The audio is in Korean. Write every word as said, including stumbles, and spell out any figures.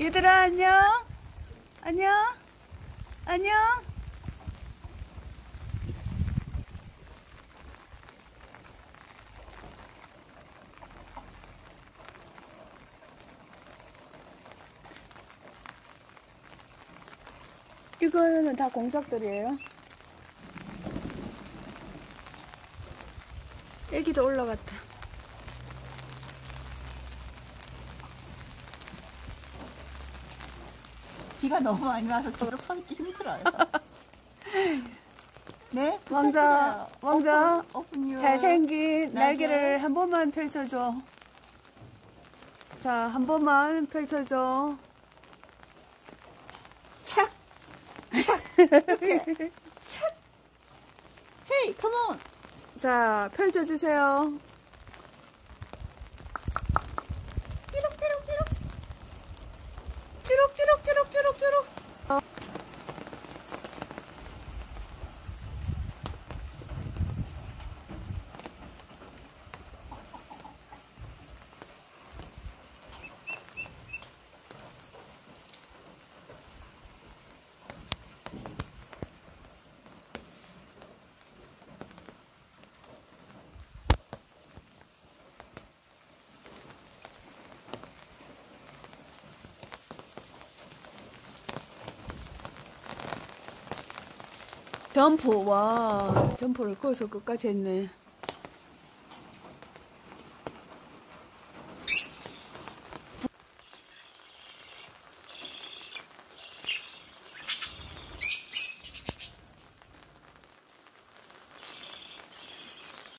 얘들아, 안녕? 안녕? 안녕? 이거는 다 공작들이에요. 애기도 올라갔다. 비가 너무 많이 와서 계속 서 있기 힘들어요. 네? 왕자, 왕자, 오픈, 오픈 잘생긴 날개. 날개를 한 번만 펼쳐줘. 자, 한 번만 펼쳐줘. 착! 착! 이렇게. 착! 헤이, 컴온! 자, 펼쳐주세요. 삐룩삐룩삐룩. 쭈룩쭈룩쭈룩쭈룩쭈룩. 점프, 와, 점프를 거기서 끝까지 했네.